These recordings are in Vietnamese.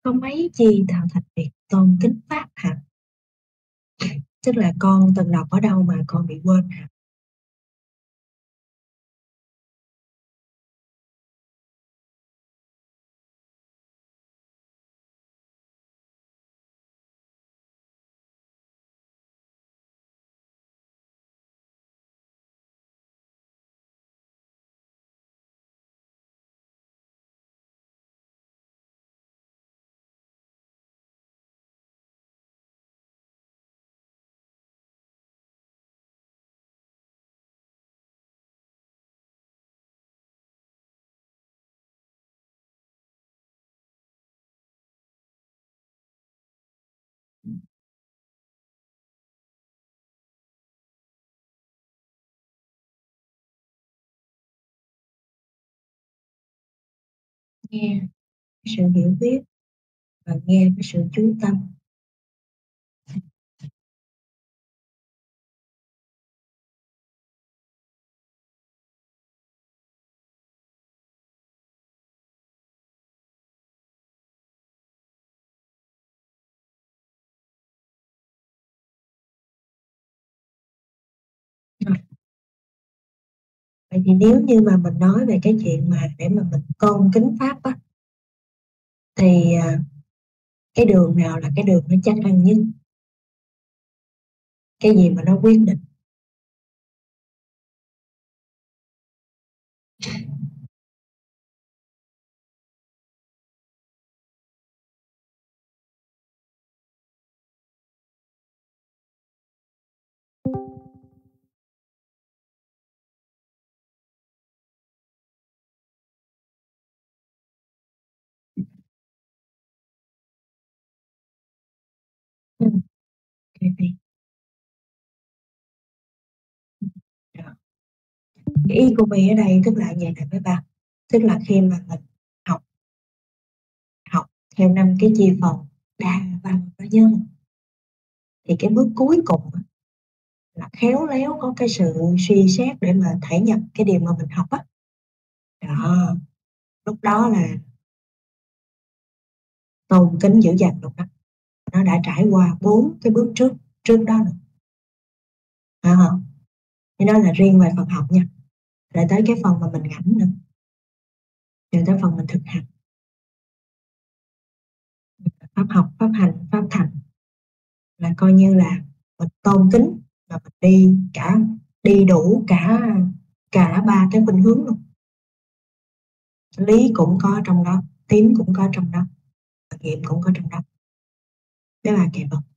Có mấy chi tạo thành việc tôn kính Pháp hả? Tức là con từng đọc ở đâu mà con bị quên hả? Nghe cái sự hiểu biết và nghe cái sự chú tâm. Rồi, vậy thì nếu như mà mình nói về cái chuyện mà để mà mình tôn kính Pháp á, thì cái đường nào là cái đường nó chắc ăn nhất? Cái gì mà nó quyết định? Ừ, cái gì? Rồi. Cái ý của My ở đây tức là vậy nè mấy ba. Tức là khi mà mình học học theo năm cái chia phần đa văn đó nhớ không? Thì cái bước cuối cùng á, là khéo léo có cái sự suy xét để mà thể nhập cái điều mà mình học á. Đó, lúc đó là tôn kính dữ dằn luôn đó. Nó đã trải qua 4 cái bước trước trước đó rồi. Phải hông? Cái đó là riêng về phần học nha, rồi tới cái phần mà mình ngẫm nữa, rồi tới phần mình thực hành, pháp học, pháp hành, pháp thành là coi như là mình tôn kính và mình đi đủ cả cả 3 cái khuynh hướng luôn. Lý cũng có trong đó, tín cũng có trong đó, và nghiệm cũng có trong đó. Mấy bà kịp hông?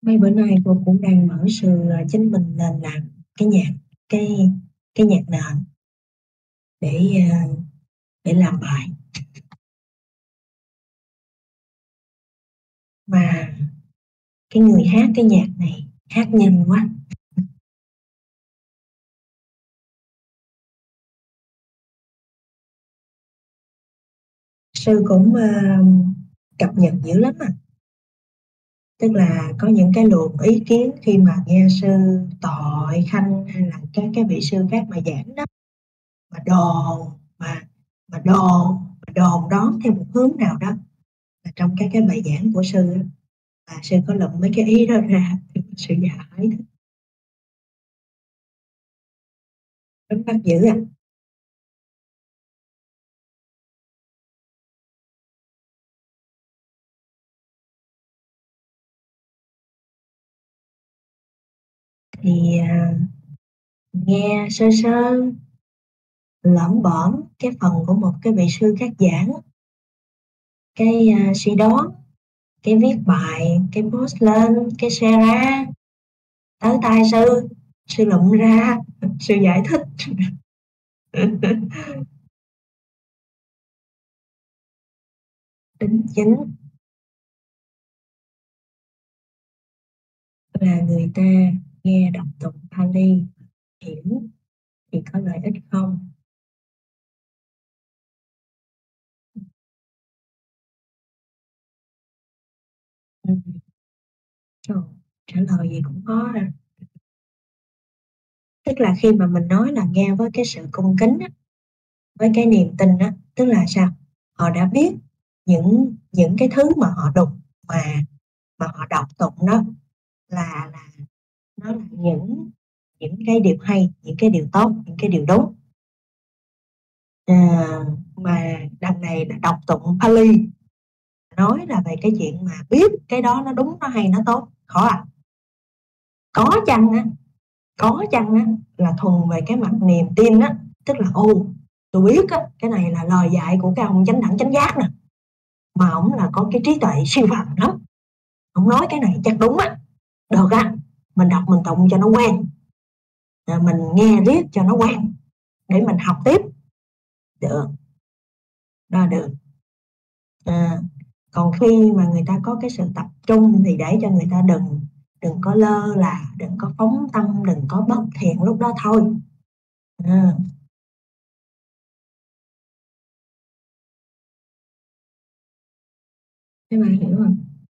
Mấy bữa nay cô cũng đang mở sư chính mình lên làm cái nhạc cái cái nhạc nền để để làm bài mà cái người hát cái nhạc này hát nhanh quá. Sư cũng cập nhật dữ lắm à, tức là có những cái luồng ý kiến khi mà nghe sư Tội Khanh hay là các cái vị sư khác mà giảng đó, mà đồn mà đồn mà đồn đón theo một hướng nào đó, là trong các cái bài giảng của sư á, là sư có lụm mấy cái ý đó ra thì sư giải thích rất bắt dữ à. Thì nghe sơ sơ lẩm bẩm cái phần của một cái vị sư khác giảng, cái suy đoán, cái viết bài, cái post lên, cái share ra tới tai sư, sư lụm ra, sư giải thích. Đính chính là người ta nghe đọc tụng Pali hiểu thì có lợi ích không? Ừ. Trời, trả lời gì cũng có ha. Tức là khi mà mình nói là nghe với cái sự cung kính á, với cái niềm tin á, tức là sao? Họ đã biết những cái thứ mà họ đọc mà họ đọc tụng đó là nó là những cái điều hay, những cái điều tốt, những cái điều đúng. À, mà đằng này là đọc tụng Pali, nói là về cái chuyện mà biết cái đó nó đúng, nó hay, nó tốt, khó à. Có chăng á, có chăng á là thuần về cái mặt niềm tin á, tức là tôi biết á, cái này là lời dạy của cái ông chánh đẳng chánh giác nè, mà ổng là có cái trí tuệ siêu phàm lắm, ổng nói cái này chắc đúng á, được á, mình đọc mình tụng cho nó quen, mình nghe riết cho nó quen để mình học tiếp, được, đó được. À, còn khi mà người ta có cái sự tập trung thì để cho người ta đừng đừng có lơ là, đừng có phóng tâm, đừng có bất thiện lúc đó thôi. À, các bạn hiểu không?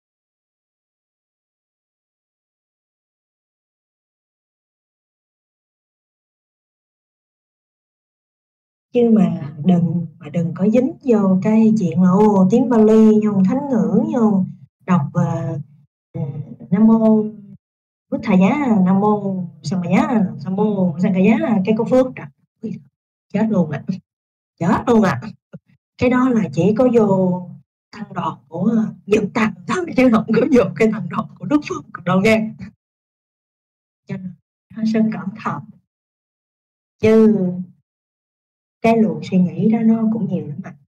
Chứ mà đừng có dính vô cái chuyện là tiếng Bali vô thánh ngữ vô đọc ờ, Nam mô Bút Thầy Giá, Nam mô Sâm Mà Giá, Nam mô Sang Ca Giá, cái có phước trời ơi, chết luôn ạ, chết luôn ạ. Cái đó là chỉ có vô tăng đoàn của Nhật Tăng thôi chứ không có vô cái tăng đoàn của Đức Phật đâu nghe, cho nên hết sức cẩn thận, chứ cái luồng suy nghĩ đó nó cũng nhiều lắm mà.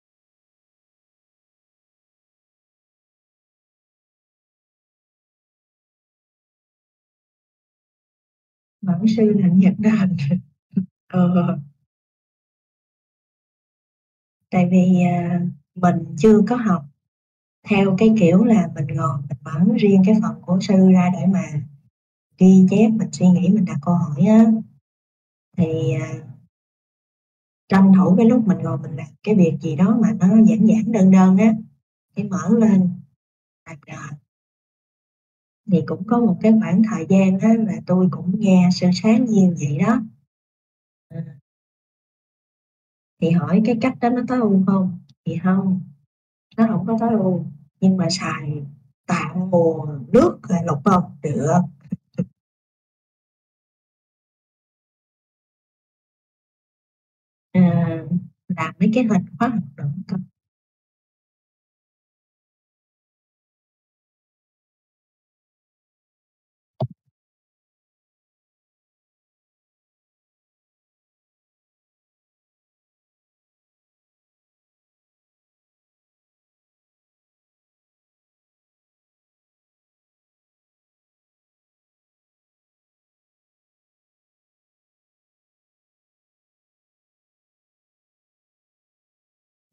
Bản sư là Nhật Đàn. Ờ, tại vì mình chưa có học theo cái kiểu là mình ngồi mình mở riêng cái phần của sư ra để mà ghi chép, mình suy nghĩ, mình đặt câu hỏi á, thì tranh thủ cái lúc mình ngồi mình làm cái việc gì đó mà nó giản giản đơn đơn á, cái mở lên làm rồi. Thì cũng có một cái khoảng thời gian á là tôi cũng nghe sư sáng nhiều vậy đó. Ừ. Thì hỏi cái cách đó nó tối ưu không? Thì không, nó không có tối ưu, nhưng mà xài tạm mùa nước là lục không được. À, làm mấy cái hình khóa học nữa.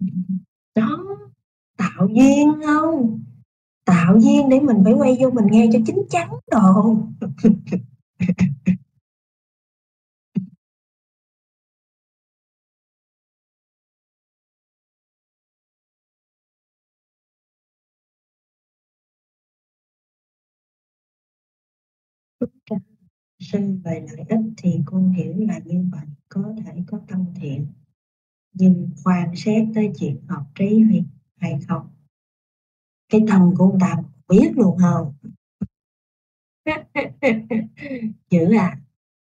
Đó, tạo duyên hông? Tạo duyên để mình phải quay vô mình nghe cho chín chắn đồ. Tất cả sinh về lợi ích thì con hiểu là như vậy, có thể có tâm thiện, nhưng khoan xét tới chuyện hợp trí hay không. Cái tâm của ông ta biết luôn hông? Dữ à?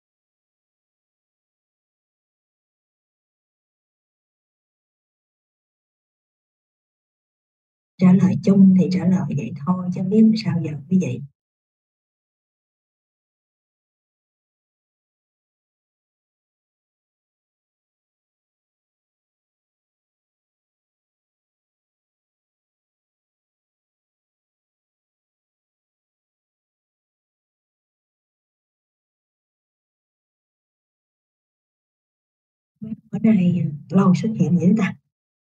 Trả lời chung thì trả lời vậy thôi chứ biết làm sao giờ quý vị. Ở đây lâu xuất hiện dữ ta?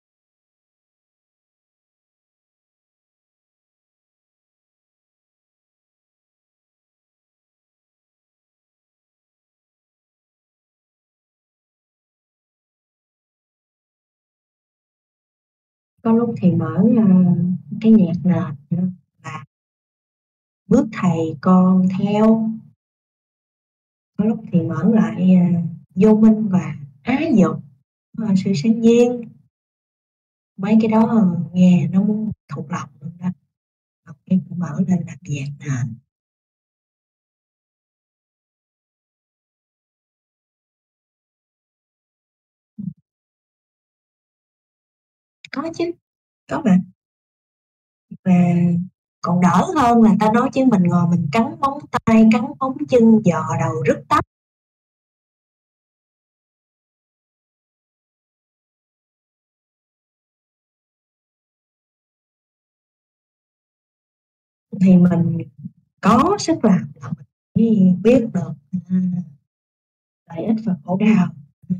Có lúc thì mở, cái nhạc nền là bước thầy con theo, có lúc thì mở lại, vô minh và ái dục, sự sinh viên. Mấy cái đó, nghe nó muốn thuộc lòng luôn đó, em cũng mở lên làm nhạc nền. Có chứ, có mà, và còn đỡ hơn là ta nói chứ mình ngồi mình cắn móng tay, cắn móng chân, dò đầu rứt tóc. Thì mình có sức làm là mình mới biết được, lợi ích và khổ đau.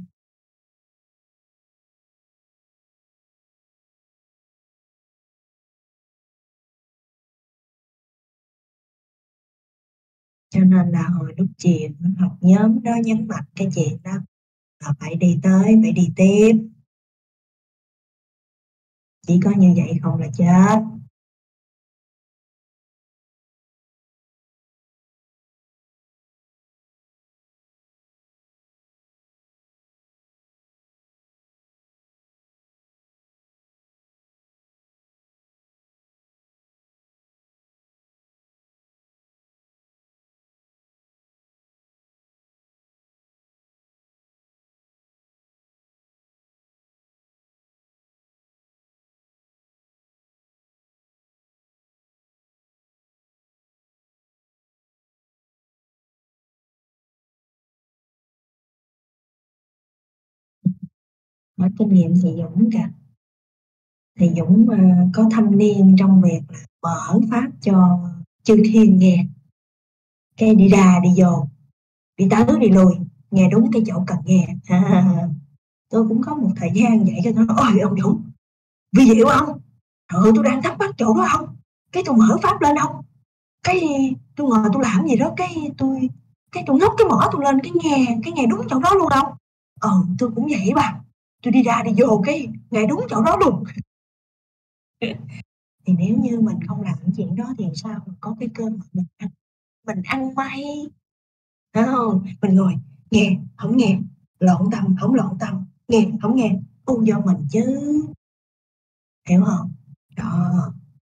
Cho nên là hồi lúc chiều á học nhóm đó nhấn mạnh cái chuyện đó là phải đi tới, phải đi tiếp, chỉ có như vậy không là chết. Hỏi kinh nghiệm thì Dũng kìa, thì Dũng, có thâm niên trong việc là mở Pháp cho chư thiên nghe, cái đi ra đi vô, đi tới đi lui, nghe đúng cái chỗ cần nghe. Tôi cũng có một thời gian vậy cái tôi nói: "Ôi, ông Dũng, vi diệu hông? Trời ơi, tui đang thắc mắc chỗ đó ông." Cái tôi mở Pháp lên ông, cái tôi ngồi tôi làm gì đó, cái tôi ngóc cái mỏ tôi lên cái nghe đúng chỗ đó luôn ông. Tôi cũng vậy bà, tôi đi ra đi vô cái nghe đúng chỗ đó luôn. Thì nếu như mình không làm cái chuyện đó thì sao mà có cái cơm mà mình ăn may, phải hông? Mình ngồi nghe, hổng nghe, lộn tâm, hổng lộn tâm, nghe, hổng nghe, do mình chứ, hiểu hông? Đó,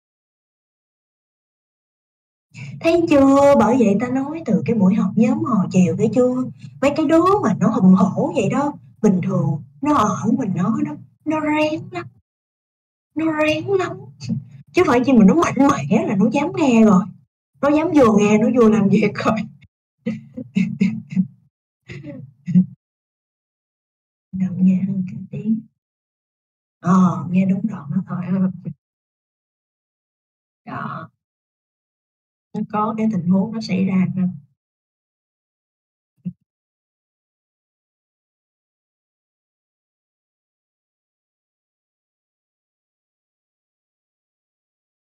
thấy chưa? Bởi vậy ta nói từ cái buổi học nhóm hồi chiều thấy chưa? Mấy cái đứa mà nó hùng hổ vậy đó, bình thường nó ở mình nó rén lắm, nó rén lắm, chứ phải chi mà nó mạnh mẽ là nó dám nghe rồi, nó dám vừa nghe nó vừa làm việc rồi. Đừng nghe hơn cả tiếng. Nghe đúng đoạn đó thôi ha. Đó, nó có cái tình huống nó xảy ra ha.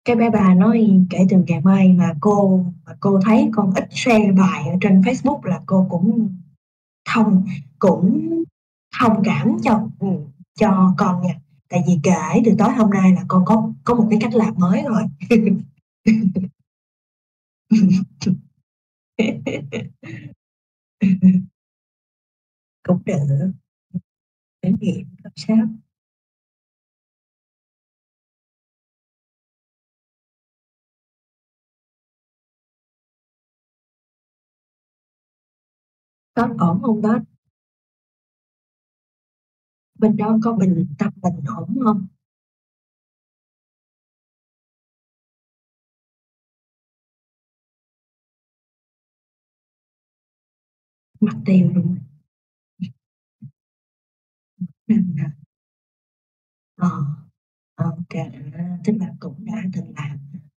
Cái bé ba nói kể từ ngày mai mà cô thấy con ít share bài ở trên Facebook là cô thông cũng thông cảm cho con nha. Tại vì kể từ tối hôm nay là con có một cái cách làm mới rồi. Cũng được, thử nghiệm làm sao. Tết ổn không Tết? Bên đó có tâm bình ổn không? Mất tiêu luôn. Ừ. Ờ, ok, tức là cũng đã từng làm.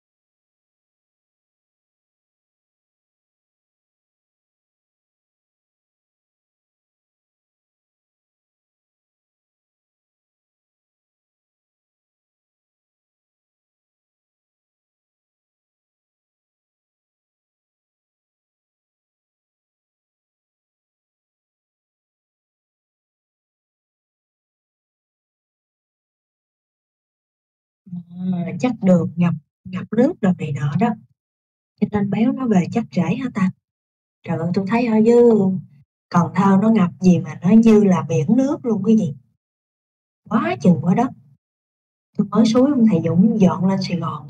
Chắc đường ngập ngập nước rồi này nọ đó, cho nên béo nó về chắc trễ hả ta? Trời ơi, tôi thấy ở dưới Cần Thơ nó ngập gì mà nó như là biển nước luôn cái gì, quá chừng quá đất. Tôi mới xúi ông thầy Dũng dọn lên Sài Gòn.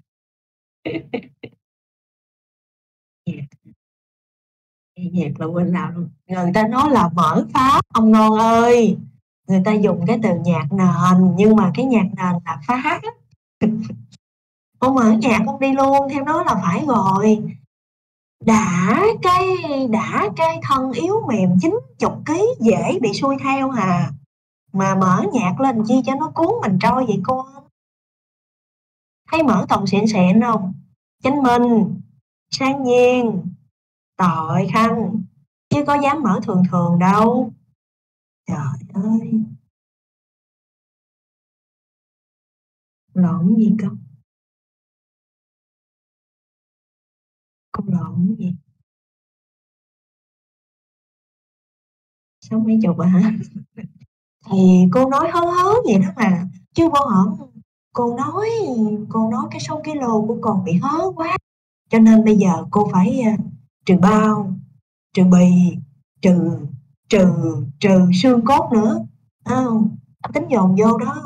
Nhạc là quên nào luôn. Người ta nói là mở pháp ông Non ơi. Người ta dùng cái từ nhạc nền nhưng mà cái nhạc nền là pháp. Ông mở nhạc ông đi luôn theo đó là phải rồi. Đã cái đã cái thân yếu mềm 90 ký dễ bị xuôi theo hà. Mà mở nhạc lên chi cho nó cuốn mình trôi vậy cô. Thấy mở toàn xịn xịn không? Chánh Minh, Sang Nhiên, Tội Khanh, chứ có dám mở thường thường đâu. Trời ơi, lộn gì cơ? Con lộn gì? Sáu mấy chục à hả? Thì cô nói hớ hớ vậy đó mà. Chứ vô hổm cô nói cô nói cái số kilo của con bị hớ quá. Cho nên bây giờ cô phải trừ bao, trừ bì, trừ trừ trừ xương cốt nữa. Không? Tính dồn vô đó.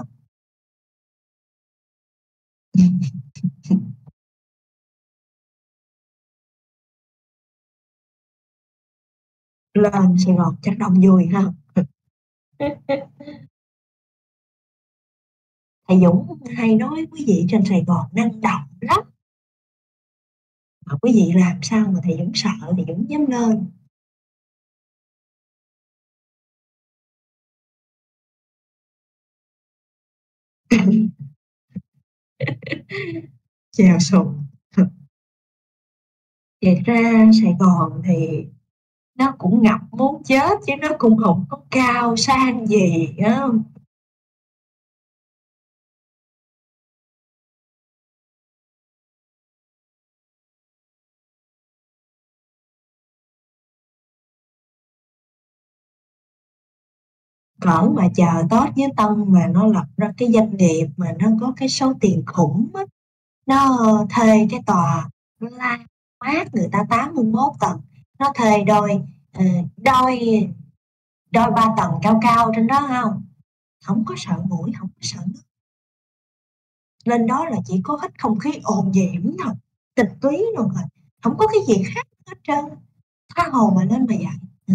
Lên Sài Gòn chắc đông vui ha. Thầy Dũng hay nói quý vị trên Sài Gòn năng động lắm. Mà quý vị làm sao mà thầy Dũng sợ, thầy Dũng dám lên. Chèo sùng. Thiệt ra Sài Gòn thì nó cũng ngập muốn chết chứ nó cũng không có cao sang gì á. Cỡ mà chờ Tết với Tân mà nó lập ra cái doanh nghiệp mà nó có cái số tiền khủng á, nó thuê cái tòa La Mát người ta 81 tầng, nó thuê ờ, đôi đôi ba tầng cao cao trên đó không, không có sợ mũi không có sợ nước, lên đó là chỉ có hít không khí ồn dẻm thôi, tịch túy luôn rồi, không có cái gì khác hết trơn, tha hồ mà lên mà dạy. Ừ.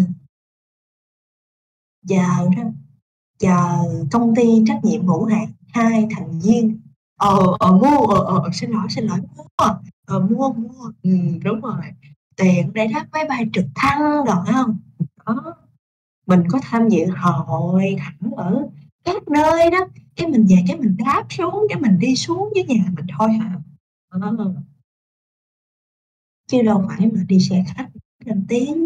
Giờ đó, giờ công ty trách nhiệm hữu hạn hai thành viên mua xin lỗi mua mua đúng rồi, tiền để đáp máy bay trực thăng rồi không đó, mình có tham dự hội thảo ở các nơi đó, cái mình về cái mình đáp xuống cái mình đi xuống với nhà mình thôi hả. Ờ, chứ đâu phải mà đi xe khách lên tiếng.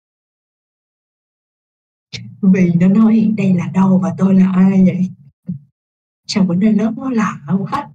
Vì nó nói đây là đâu và tôi là ai vậy. Sao bữa nay lớp nó lạ quá.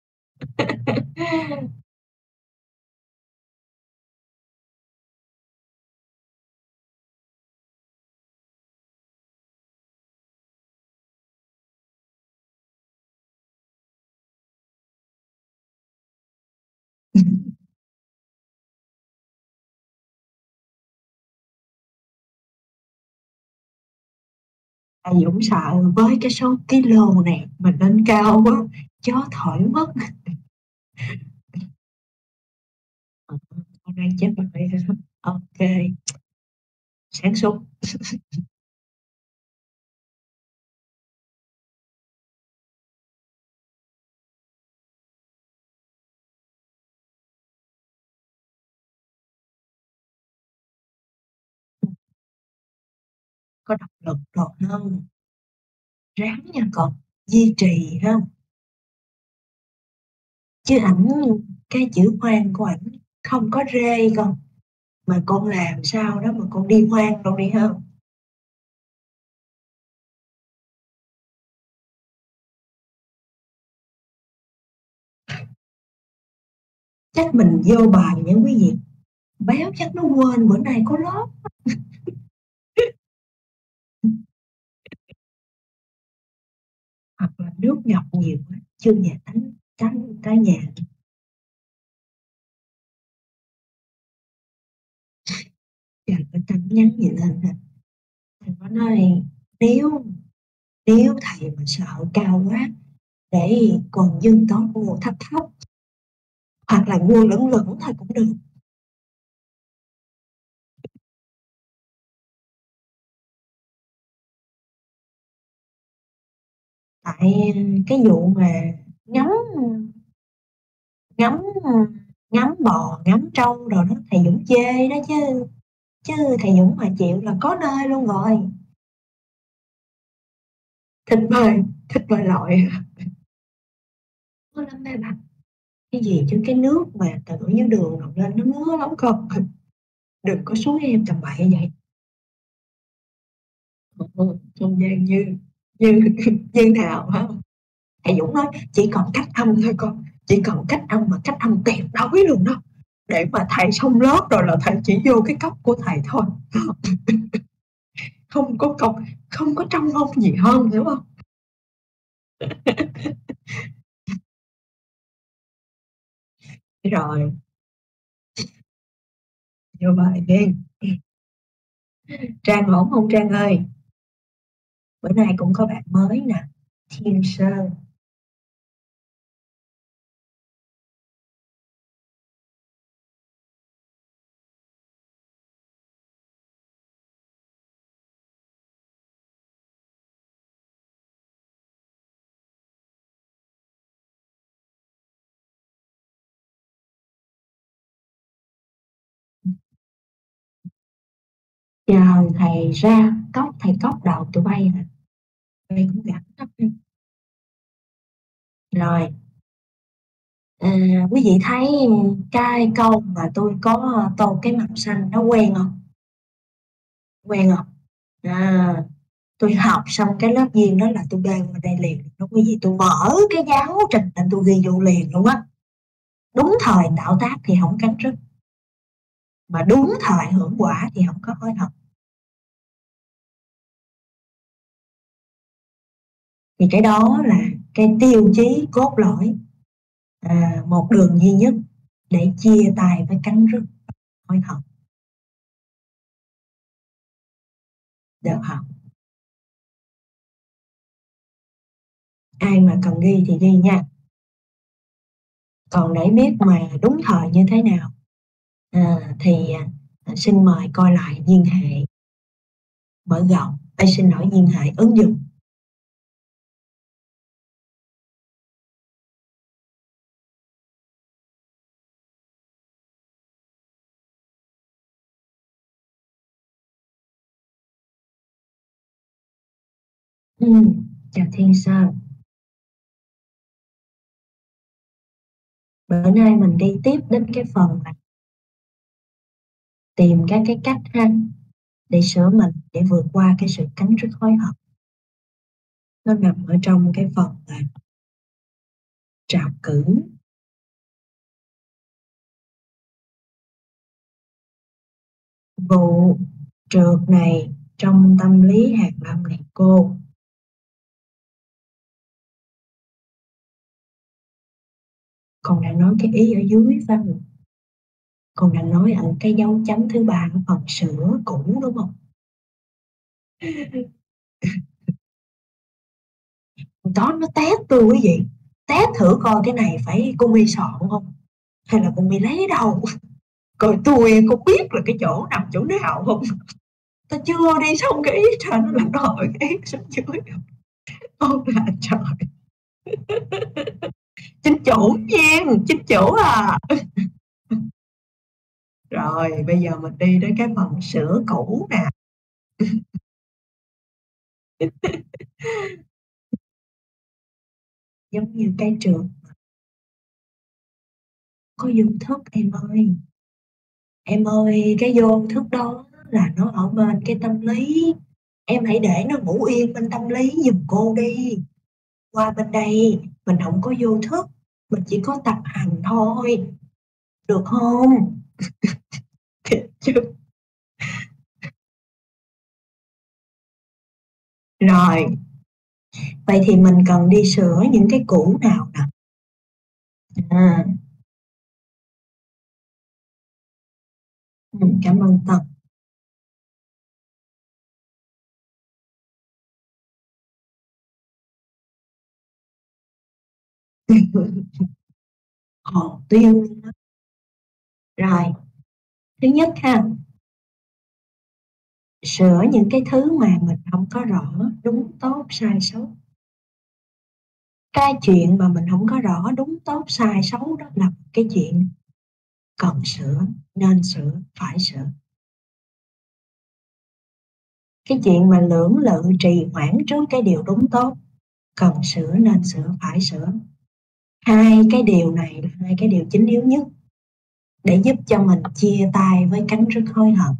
Tại Dũng sợ với cái số kilo này mình lên cao quá, gió thổi mất. Ờ, hôm nay chết rồi. Ok, sáng suốt. Có động lực rồi hơn, ráng nha con, duy trì ha. Chứ ảnh, cái chữ khoan của ảnh không có rê con, mà con làm sao đó mà con đi khoan đâu đi ha. Chắc mình vô bài nha quý vị, béo chắc nó quên bữa nay có lớp. Hoặc là nước ngập nhiều quá, chưa nhà tắm tắm tới nhà. Giờ cái tin nhắn gì lên nè, thầy có nói nếu nếu thầy mà sợ cao quá để còn dưng tỏ mua thấp thấp, hoặc là mua lửng lửng thôi cũng được. Tại cái vụ mà ngắm ngắm ngắm bò ngắm trâu rồi đó thầy Dũng chê đó chứ, chứ thầy Dũng mà chịu là có nơi luôn rồi. Thịt bơi lội nó lắm mấy bạn, cái gì chứ cái nước mà từ ở dưới đường đổ lên nó ngứa lắm con, đừng có xuống em tầm bậy vậy. Không gian như như nào hả. Thầy Dũng nói chỉ còn cách âm thôi con, chỉ còn cách âm mà cách âm tuyệt đối luôn đó, để mà thầy xong lớp rồi là thầy chỉ vô cái cốc của thầy thôi, không có công, không có trong mong gì hơn, hiểu không. Rồi vô bài đi. Trang ổn không Trang ơi? Bữa nay cũng có bạn mới nè, Thiên Sơn. Giờ thầy ra cốc, thầy cốc đầu tụi bay hả? Thầy cũng gặp đó. Rồi, à, quý vị thấy cái câu mà tôi có tô cái màu xanh nó quen không? Quen không? À, tôi học xong cái lớp duyên đó là tôi bê qua đây liền đó quý vị, tôi mở cái giáo trình lên tôi ghi vô liền luôn á. Đúng thời tạo tác thì không cắn rứt, mà đúng thời hưởng quả thì không có hối hận. Thì cái đó là cái tiêu chí cốt lõi, một đường duy nhất để chia tay với cắn rứt hối hận. Được không? Ai mà cần ghi thì ghi nha. Còn để biết mà đúng thời như thế nào, thì xin mời coi lại liên hệ mở rộng, xin lỗi liên hệ ứng dụng. Chào Thiên Sơn. Bữa nay mình đi tiếp đến cái phần là tìm các cái cách ha để sửa mình, để vượt qua cái sự cắn rứt hối hận. nó nằm ở trong cái phần là trào cử. Vụ trượt này trong tâm lý hạt lâm này cô, con đã nói cái ý ở dưới phải không? Con đã nói ở cái dấu chấm thứ ba ở phần sửa cũ đúng không? Đó nó test tôi quý vị, test thử coi cái này phải con mi soạn không hay là con mi lấy đâu, coi tôi có biết là cái chỗ nằm chỗ nào không. Ta chưa đi xong cái ý trời nó lại đòi cái ý xuống dưới. Ôi là trời, chính chủ nhiên chính chủ à. Rồi bây giờ mình đi đến cái phần sửa cũ nè. Giống như cái trường có vô thức em ơi cái vô thức đó là nó ở bên cái tâm lý, em hãy để nó ngủ yên bên tâm lý giùm cô đi. Qua bên đây mình không có vô thức, mình chỉ có tập hành thôi, được không? Thiệt chứ. Rồi vậy thì mình cần đi sửa những cái cũ nào nè? À, cảm ơn Tân. Hồn tiêu luôn á. Rồi thứ nhất ha, sửa những cái thứ mà mình không có rõ đúng tốt sai xấu. Cái chuyện mà mình không có rõ đúng tốt sai xấu đó là cái chuyện cần sửa, nên sửa, phải sửa. Cái chuyện mà lưỡng lự trì hoãn trước cái điều đúng tốt, cần sửa, nên sửa, phải sửa. Hai cái điều này là hai cái điều chính yếu nhất để giúp cho mình chia tay với cắn rứt hối hận.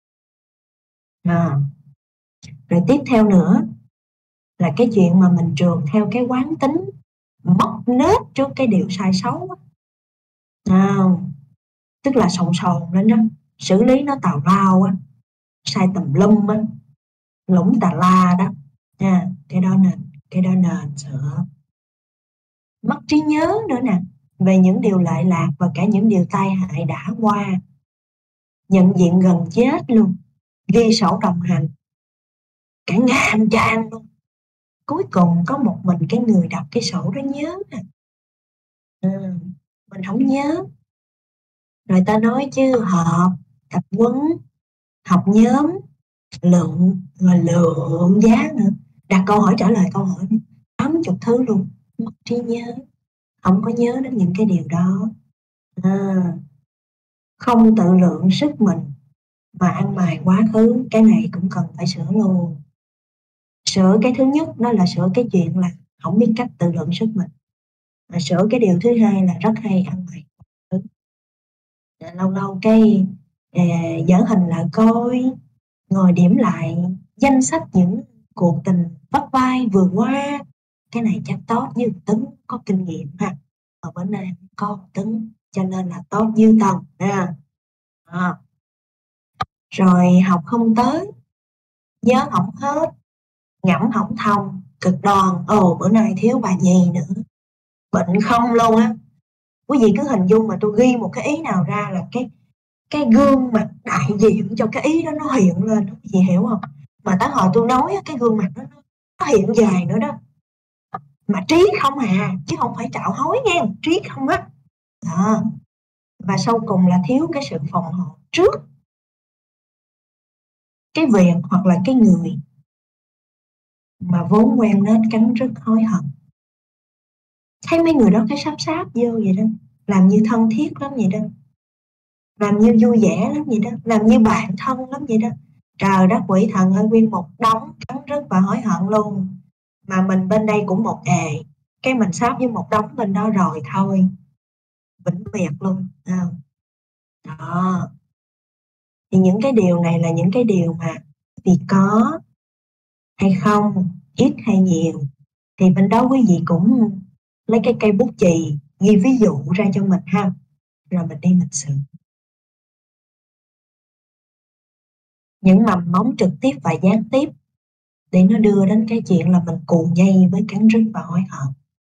À, rồi tiếp theo nữa là cái chuyện mà mình trượt theo cái quán tính mất nết trước cái điều sai xấu á. À, tức là sồn sồn lên đó, xử lý nó tào lao á, sai tùm lum á, lũng tà la đó nha. Cái đó nên sửa. Mất trí nhớ nữa nè, về những điều lệ lạc và cả những điều tai hại đã qua, nhận diện gần chết luôn, ghi sổ đồng hành cả ngàn trang luôn, cuối cùng có một mình cái người đọc cái sổ đó nhớ nè. Ừ, mình không nhớ. Rồi ta nói chứ họp, tập huấn, học nhóm, lượng rồi lượng giá nữa, đặt câu hỏi trả lời câu hỏi 80 thứ luôn, mất trí nhớ, không có nhớ đến những cái điều đó. À, không tự lượng sức mình mà ăn mài quá khứ, cái này cũng cần phải sửa luôn. Sửa cái thứ nhất đó là sửa cái chuyện là không biết cách tự lượng sức mình, mà sửa cái điều thứ hai là rất hay ăn mày quá khứ. Lâu lâu cái dở hình lại coi, ngồi điểm lại danh sách những cuộc tình vắt vai vừa qua, cái này chắc tốt như Tấn có kinh nghiệm ha, ở bên này có Tấn cho nên là tốt như Tần nha. À, rồi học không tới, nhớ không hết, ngẫm không thông, cực đoan, ồ bữa nay thiếu bà nhì nữa, bệnh không luôn á. Quý vị cứ hình dung mà tôi ghi một cái ý nào ra là cái gương mặt đại diện cho cái ý đó nó hiện lên, quý vị hiểu không? Mà tới hồi tôi nói cái gương mặt đó nó hiện dài nữa đó, mà trí không à chứ không phải trạo hối nghe, trí không á. À, và sau cùng là thiếu cái sự phòng hộ trước cái việc hoặc là cái người mà vốn quen nết cắn rứt hối hận. Thấy mấy người đó cái sáp sáp vô vậy đó, làm như thân thiết lắm vậy đó, làm như vui vẻ lắm vậy đó, làm như bạn thân lắm vậy đó. Trời đất quỷ thần ơi, nguyên một đống cắn rứt và hối hận luôn. Mà mình bên đây cũng một cái mình sáp với một đống bên đó rồi thôi, vĩnh biệt luôn. Đó, thì những cái điều này là những cái điều mà vì có hay không, ít hay nhiều, Thì bên đó quý vị cũng lấy cái cây bút chì ghi ví dụ ra cho mình ha, rồi mình đi mình sửa. Những mầm móng trực tiếp và gián tiếp để nó đưa đến cái chuyện là mình cù nhây với cắn rứt và hối hận.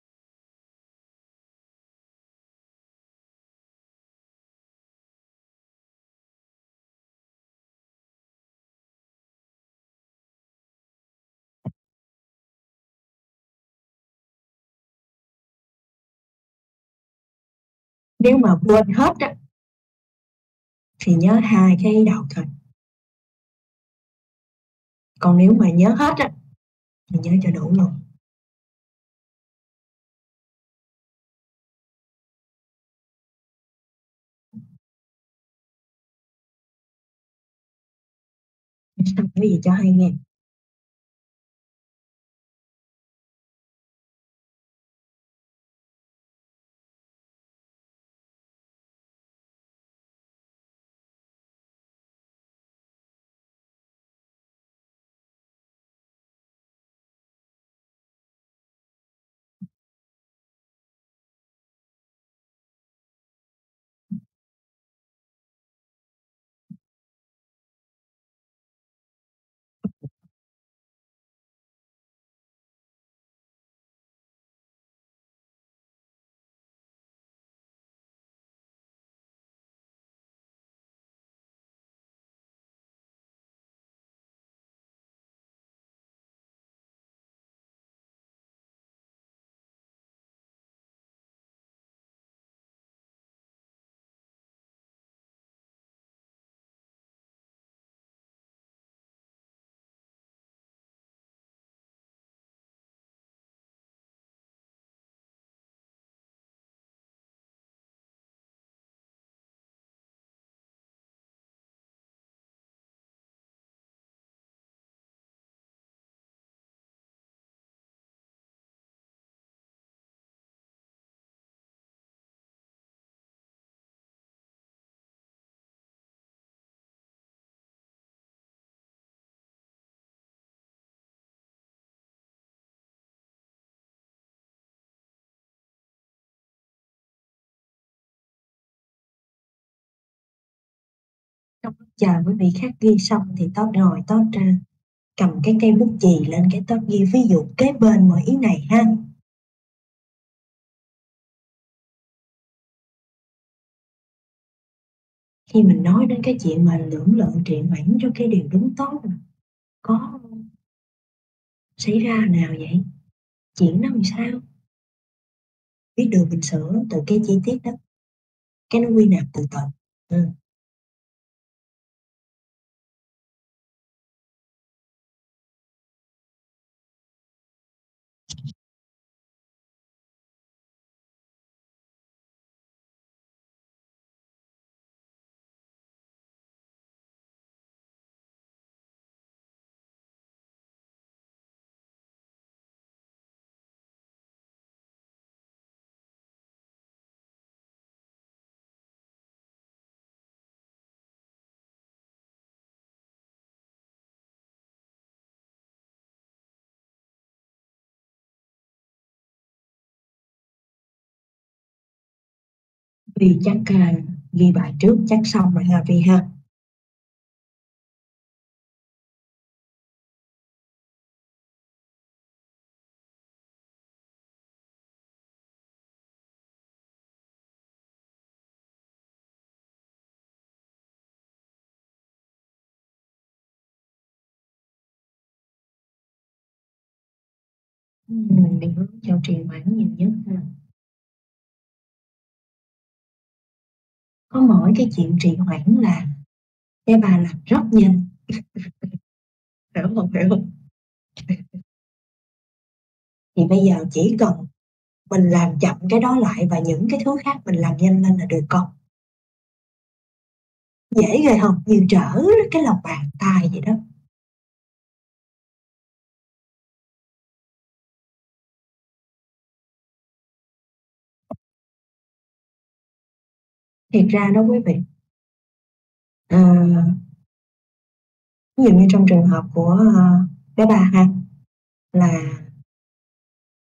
Nếu mà quên hết á, thì nhớ hai cái đầu thôi. Còn nếu mà nhớ hết á, thì nhớ cho đủ luôn. Xong cái gì cho hay nghe. Trong lúc chờ quý vị khác ghi xong thì Todd ngồi Todd ra cầm cái cây bút chì lên, cái Todd ghi ví dụ kế bên mỗi ý này ha. Khi mình nói đến cái chuyện mà lưỡng lự trì hoãn cho cái điều đúng tốt, có xảy ra nào vậy? Chuyện nó làm sao? Biết được mình sửa từ cái chi tiết đó, cái nó quy nạp từ từ. Ừ. Vì chắc ghi bài trước chắc xong rồi ha Vi ha. Mình định hướng cho trì hoãn nhiều nhất ha. Có mỗi cái chuyện trì hoãn là cái bà làm rất nhanh, hiểu không, hiểu không? Thì bây giờ chỉ cần mình làm chậm cái đó lại và những cái thứ khác mình làm nhanh lên là được con. Dễ ghê hông? Như trở cái lòng bàn tay vậy đó. Thiệt ra đó quý vị, ờ, ví dụ như trong trường hợp của bé ba ha, là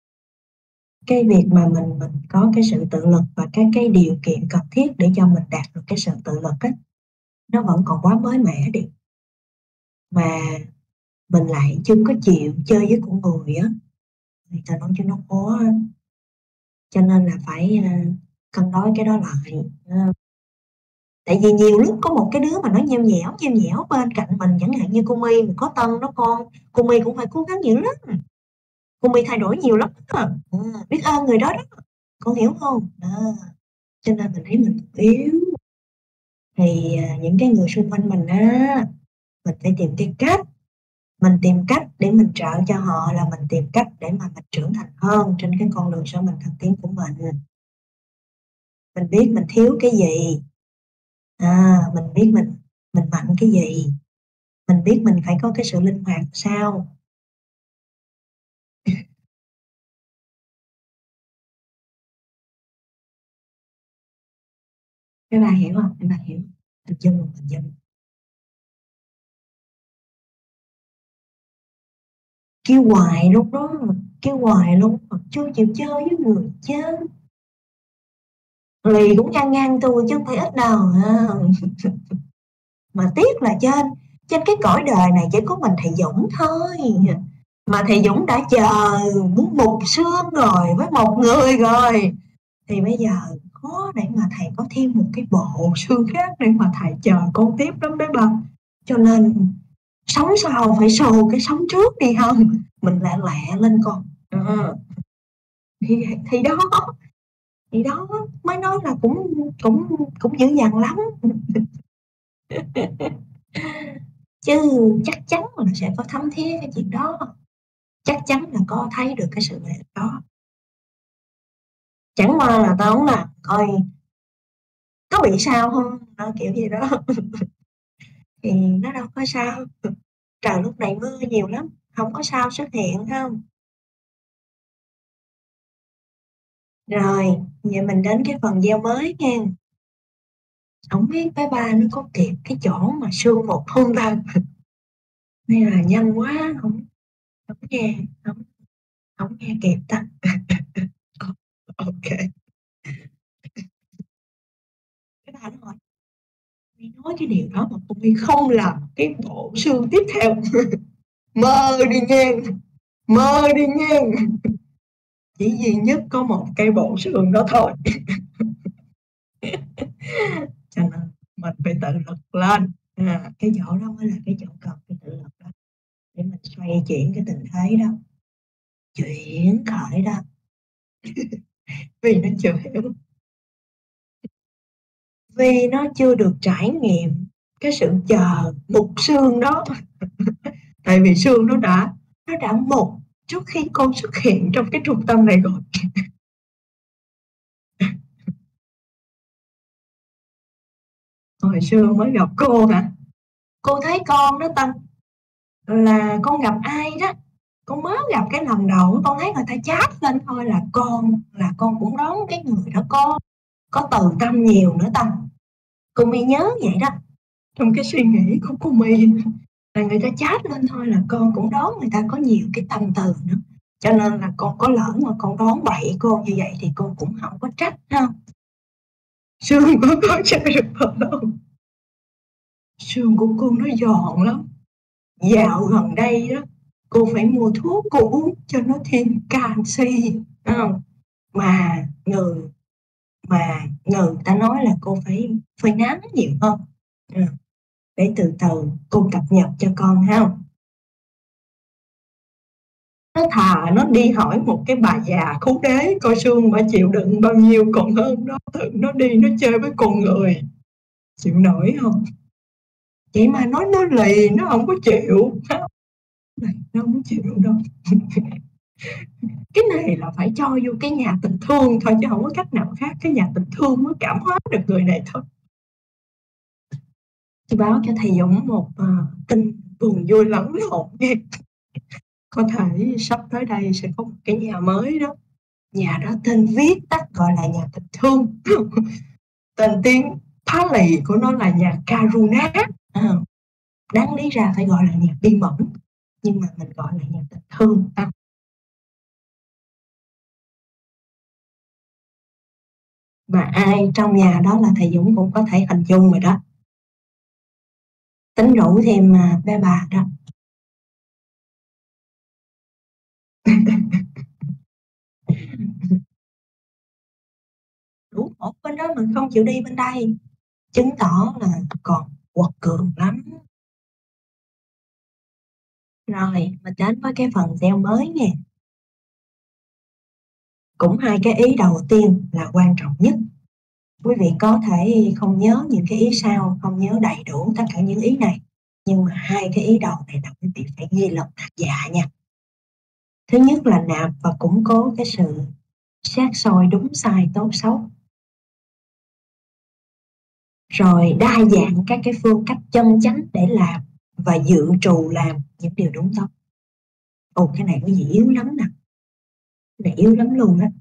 cái việc mà mình có cái sự tự lực và cái điều kiện cần thiết để cho mình đạt được cái sự tự lực á, nó vẫn còn quá mới mẻ đi. Mà mình lại chưa có chịu chơi với con người á, thì ta nói chứ nó khó á, cho nên là phải, cân đối cái đó lại. Tại vì nhiều lúc có một cái đứa mà nó nheo nhẽo bên cạnh mình, chẳng hạn như cô My, mình có Tân đó con, cô My cũng phải cố gắng dữ lắm, cô My thay đổi nhiều lắm á, biết ơn người đó đó, con hiểu hông? Đó, cho nên mình thấy mình yếu, thì, những cái người xung quanh mình á, mình phải tìm cái cách, mình tìm cách để mình trợ cho họ là mình tìm cách để mà mình trưởng thành hơn trên cái con đường sự mình thăng tiến của mình. Mình biết mình thiếu cái gì, mình biết mình mạnh cái gì, mình biết mình phải có cái sự linh hoạt sao. Các bạn hiểu hông? Các bạn hiểu, hình dung hông? Hình dung. Kêu hoài luôn đó, kêu hoài luôn, mà chưa chịu chơi với người chớ. Lì cũng ngang tui chứ hông phải ít đâu, mà tiếc là trên trên cái cõi đời này chỉ có mình thầy Dũng thôi, mà thầy Dũng đã chờ muốn mục xương rồi với một người rồi, thì bây giờ khó để mà thầy có thêm một cái bộ xương khác để mà thầy chờ con tiếp lắm bé ba. Cho nên sống sau phải sồ cái sống trước đi hông? Mình lẹ lẹ lên con. Thì đó, thì đó, mới nói là cũng cũng cũng dữ dằn lắm. Chứ chắc chắn là nó sẽ có thấm thía cái chuyện đó, chắc chắn là có thấy được cái sự lợi ích đó. Chẳng qua là tao hổng làm coi có bị sao hông, đó, kiểu vậy đó. Thì nó đâu có sao, trời lúc này mưa nhiều lắm, hổng có sao xuất hiện hông? Rồi, vậy mình đến cái phần gieo mới hen. Hổng biết bé ba nó có kịp cái chỗ mà sương mục hông ta? Hay là nhanh quá hổng hổng nghe, hổng nghe kịp ta? Ô kê. Bé ba nó hỏi: "My nói cái điều đó mà tụi My không làm cái bộ xương tiếp theo, mơ đi nghen, mơ đi nghen." Chỉ duy nhất có một cây bộ xương đó thôi. Cho nên mình phải tự lực lên, cái chỗ đó mới là cái chỗ cần phải tự lực đó, để mình xoay chuyển cái tình thế đó, chuyển khởi đó. Vì nó chưa hiểu, vì nó chưa được trải nghiệm cái sự chờ mục xương đó. Tại vì xương nó đã mục trước khi con xuất hiện trong cái trung tâm này rồi. Hồi xưa mới gặp cô hả? Cô thấy con đó Tâm, là con gặp ai đó, con mới gặp cái lần đầu con thấy người ta chat lên thôi là con cũng đón cái người đó có từ tâm nhiều nữa Tâm. Cô My nhớ vậy đó, trong cái suy nghĩ của cô My là người ta chat lên thôi là con cũng đón người ta có nhiều cái tâm từ nữa. Cho nên là con có lỡ mà con đón bậy cô như vậy thì con cũng hổng có trách ha. Xương có chơi được hơn đâu. Xương của cô nó giòn lắm. Dạo gần đây đó, cô phải mua thuốc cô uống cho nó thêm canxi, phải hông? Mà người ta nói là cô phải phơi nắng nhiều hơn, để từ từ cô cập nhật cho con ha. Nó thà nó đi hỏi một cái bà già khú đế coi xương bả chịu đựng bao nhiêu còn hơn tự nó đi nó chơi với con người, chịu nổi hông? Vậy mà nói nó lì nó hổng có chịu, này nó hổng có chịu đâu. Cái này là phải cho vô cái nhà tình thương thôi chứ hổng có cách nào khác, cái nhà tình thương mới cảm hóa được người này thôi. Tôi báo cho thầy Dũng một, tin buồn vui lẫn lộn nghe. Có thể sắp tới đây sẽ có một cái nhà mới đó, nhà đó tên viết tắt gọi là nhà tình thương, tên tiếng Pali của nó là nhà Karuna, đáng lý ra phải gọi là nhà bi mẫn, nhưng mà mình gọi là nhà tình thương. Mà ai trong nhà đó là thầy Dũng cũng có thể hình dung rồi đó. Tính rủ thêm bé bà đó. Rủ một bên đó mà không chịu đi bên đây, chứng tỏ là còn quật cường lắm. Rồi, mình đến với cái phần gieo mới nha. Cũng hai cái ý đầu tiên là quan trọng nhất. Quý vị có thể không nhớ những cái ý sau, không nhớ đầy đủ tất cả những ý này. Nhưng mà hai cái ý đầu này là quý vị phải ghi lòng thật dạ nha. Thứ nhất là nạp và củng cố cái sự sát soi đúng sai tốt xấu. Rồi đa dạng các cái phương cách chân chánh để làm và dự trù làm những điều đúng tốt. Ồ, cái này quý vị yếu lắm nè. Cái này yếu lắm luôn á.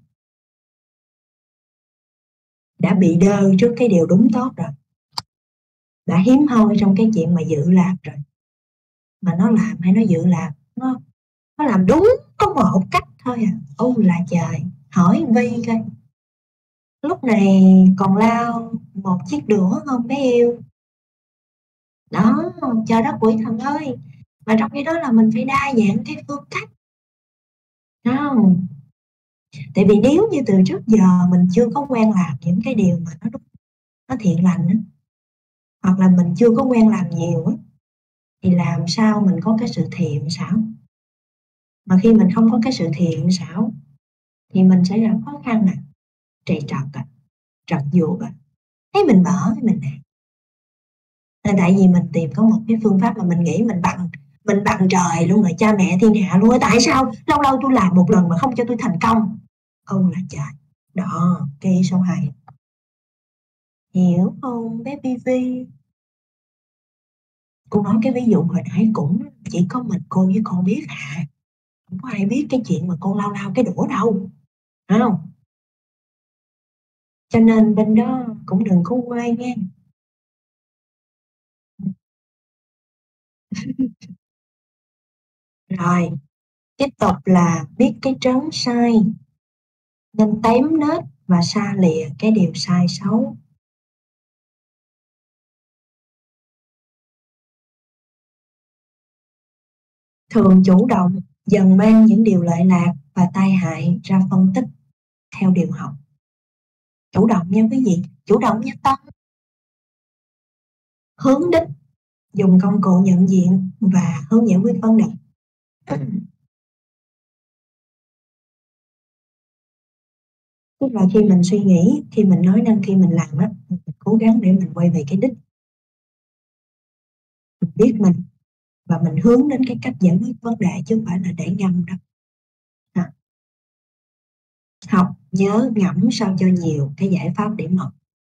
Đã bị đơ trước cái điều đúng tốt rồi. Đã hiếm hoi trong cái chuyện mà dự làm rồi. Mà nó làm hay nó dự làm, nó làm đúng có một cách thôi à. Ôi là trời, hỏi Vi coi. Lúc này còn lao một chiếc đũa không bé yêu? Đó, trời đất quỷ thần ơi. Mà trong cái đó là mình phải đa dạng cái phương cách. Không? Tại vì nếu như từ trước giờ mình chưa có quen làm những cái điều mà nó đúng, nó thiện lành á, hoặc là mình chưa có quen làm nhiều á, thì làm sao mình có cái sự thiện xảo. Mà khi mình không có cái sự thiện xảo thì mình sẽ gặp khó khăn nè, trầy trật à, trật vuột à, thấy mình bỡ thấy mình nản. Là tại vì mình tìm có một cái phương pháp mà mình nghĩ mình bằng trời luôn rồi, cha mẹ thiên hạ luôn á. Tại sao lâu lâu tôi làm một lần mà không cho tôi thành công? Âu là trời. Đó, cái ý số 2. Hiểu không bé Vi? Cô nói cái ví dụ hồi nãy cũng chỉ có mình cô với con biết à. Không có ai biết cái chuyện mà con lao lao cái đũa đâu. Phải không? Cho nên bên đó cũng đừng có quay nghe. Rồi, tiếp tục là biết cái trớn sai, nên tém nết và xa lìa cái điều sai xấu. Thường chủ động, dần mang những điều lợi lạc và tai hại ra phân tích theo điều học. Chủ động nha quý vị, chủ động nha tâm. Hướng đích, dùng công cụ nhận diện và hướng giải quyết vấn đề. Tức là khi mình suy nghĩ, khi mình nói năng, khi mình làm á, mình cố gắng để mình quay về cái đích. Mình biết mình và mình hướng đến cái cách giải quyết vấn đề chứ không phải là để ngâm đâu. À, học nhớ ngẫm sao cho nhiều cái giải pháp để mọc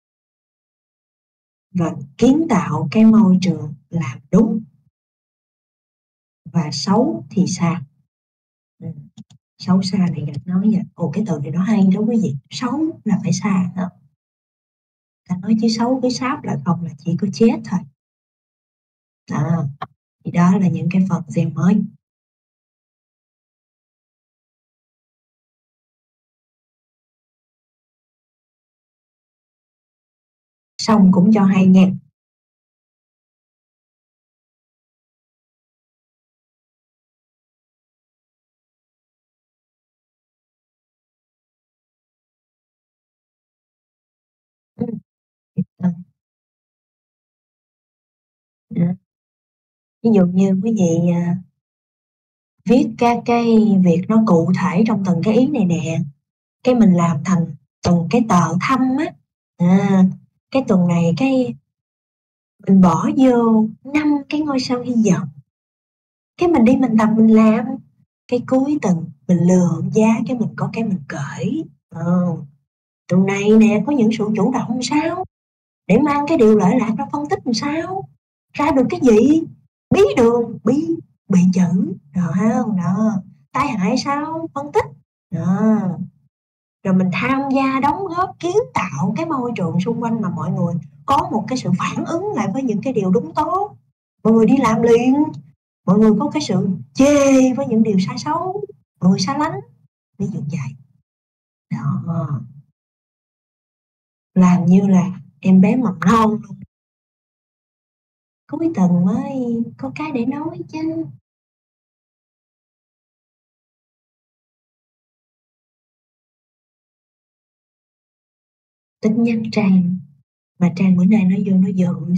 và kiến tạo cái môi trường làm đúng và xấu thì xa. Ừ. Xấu xa này gạch nói vậy. Ồ, cái từ này nó hay đó quý vị. Xấu là phải xa đó. Ta nói chứ xấu cái sáp là không là chỉ có chết thôi. Đó, thì đó là những cái phần gieo mới. Xong cũng cho hay nghe. Ừ. Ừ. Ví dụ như quý vị viết các cái việc nó cụ thể trong từng cái ý này nè, cái mình làm thành từng cái tờ thăm á. À, cái tuần này cái mình bỏ vô 5 cái ngôi sao hy vọng, cái mình đi mình tập mình làm, cái cuối tuần mình lượng giá, cái mình có cái mình cởi. Tuần này nè có những sự chủ động làm sao để mang cái điều lợi lạc ra phân tích làm sao ra được cái gì, bí đường bị chữ rồi không đó, tai hại sao phân tích đó. Rồi mình tham gia đóng góp kiến tạo cái môi trường xung quanh mà mọi người có một cái sự phản ứng lại với những cái điều đúng tốt, mọi người đi làm liền, mọi người có cái sự chê với những điều sai xấu, mọi người xa lánh, ví dụ vậy đó. làm như là em bé mầm non luôn. Cuối tuần mới có cái để nói chứ. Tính nhắn Trang, mà Trang bữa nay nó vô nó giận.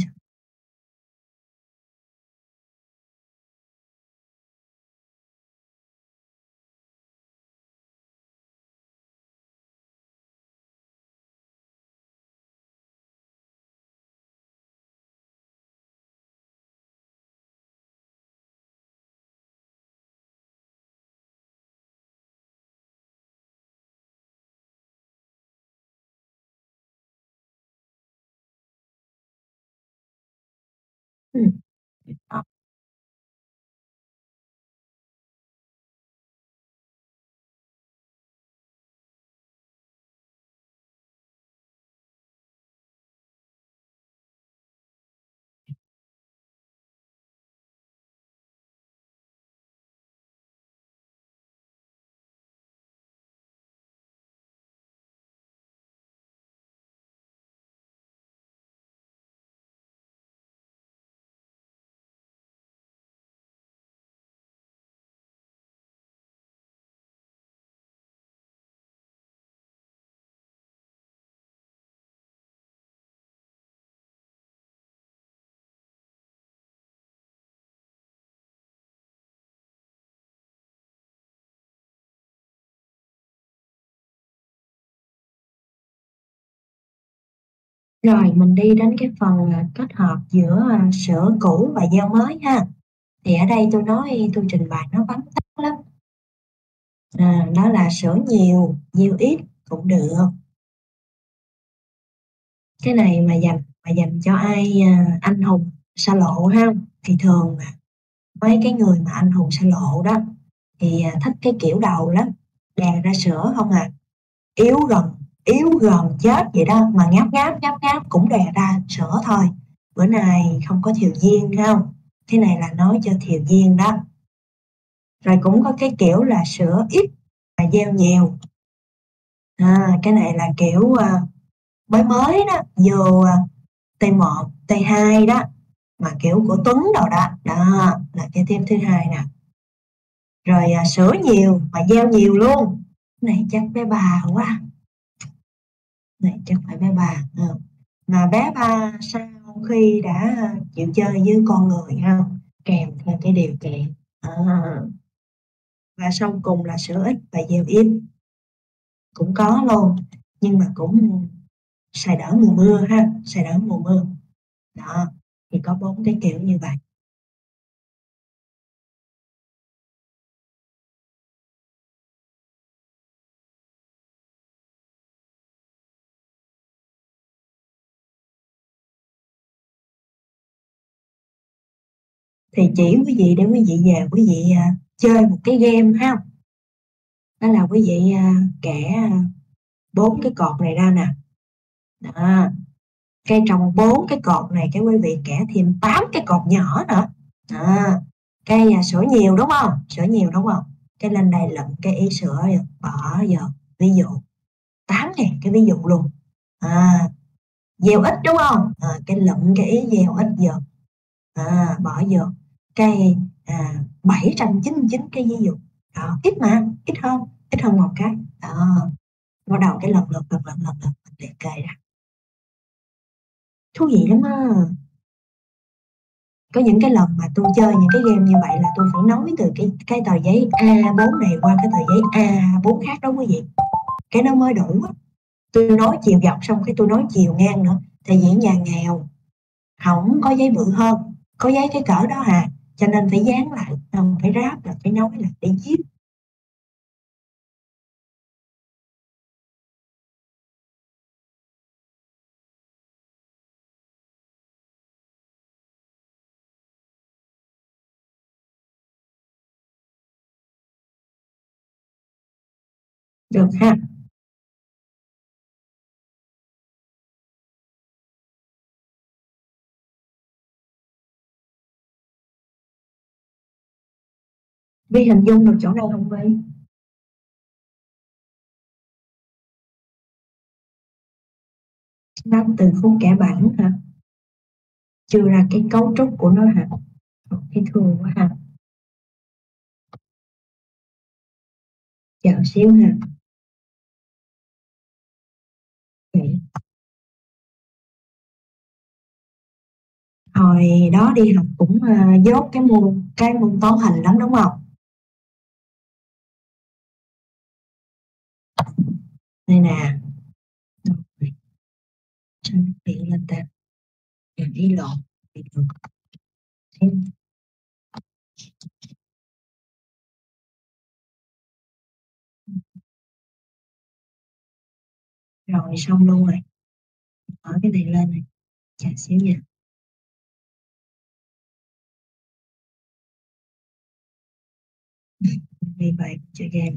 Ừm. Ờ. Rồi mình đi đến cái phần, kết hợp giữa, sữa cũ và gel mới ha. Thì ở đây tôi trình bày nó vắn tắt lắm. Đó là sữa nhiều, gel ít cũng được. Cái này mà dành cho ai, anh hùng xa lộ ha. Thì thường là mấy cái người mà anh hùng xa lộ đó thì, thích cái kiểu đầu lắm, đè ra sữa không à, yếu gần chết vậy đó, mà ngáp ngáp cũng đè ra sữa thôi. Bữa nay không có Thiều Duyên không? Cái này là nói cho Thiều Duyên đó. Rồi cũng có cái kiểu là sữa ít mà gieo nhiều. Cái này là kiểu, mới mới đó, vô, T1, T2 đó, mà kiểu của Tuấn đồ đó. Đó là cái tiếp thứ hai nè. Rồi, sữa nhiều mà gieo nhiều luôn. Cái này chắc bé bà quá, này chắc phải bé bà. Mà bé ba sau khi đã chịu chơi với con người ha, kèm theo cái điều kiện. À, và sau cùng là sữa ít và dèo im cũng có luôn, nhưng mà cũng xài đỡ mùa mưa ha, xài đỡ mùa mưa. Đó, thì có 4 cái kiểu như vậy. Thì chỉ quý vị để quý vị về quý vị, chơi một cái game ha. Đó là quý vị, kẻ 4 cái cột này ra nè. Đó, cái trong 4 cái cột này cái quý vị kẻ thêm 8 cái cột nhỏ nữa. Đó, cái, sữa nhiều, đúng không? Sữa nhiều, đúng không? Cái lên đây lụm cái ý sữa vô, bỏ vô, ví dụ 8.000 cái ví dụ luôn. À, gieo ít, đúng không? Cái lụm cái ý gieo ít vô, bỏ vô, cái, 799 cái ví dụ. Đó, ít mà, ít hơn một cái. Đó, bắt đầu cái lần lượt mình liệt kê ra. Thú vị lắm á. Có những cái lần mà tôi chơi những cái game như vậy là tôi phải nói từ cái tờ giấy A4 này qua cái tờ giấy A4 khác đó quý vị, cái nó mới đủ á. Tôi nói chiều dọc xong cái tôi nói chiều ngang nữa, tại vì nhà nghèo, hổng có giấy bự hơn, có giấy cái cỡ đó à, cho nên phải dán lại, phải ráp lại, phải nói lại để viết. Được ha. Vi hình dung được chỗ nào không Vi? Bắt từ khúc kẻ bảnh hả? Chưa ra cái cấu trúc của nó hả? Thấy thương quá ha. Chờ xíu ha. Vậy. Hồi đó đi học cũng dốt cái môn toán hình lắm đúng không? Đây nè. Rồi, cho nó tiện lên ta. Đừng đi lộn. Bị được. Rồi xong luôn rồi. Mở cái này lên này. Chờ xíu nha. Vì vậy chơi game.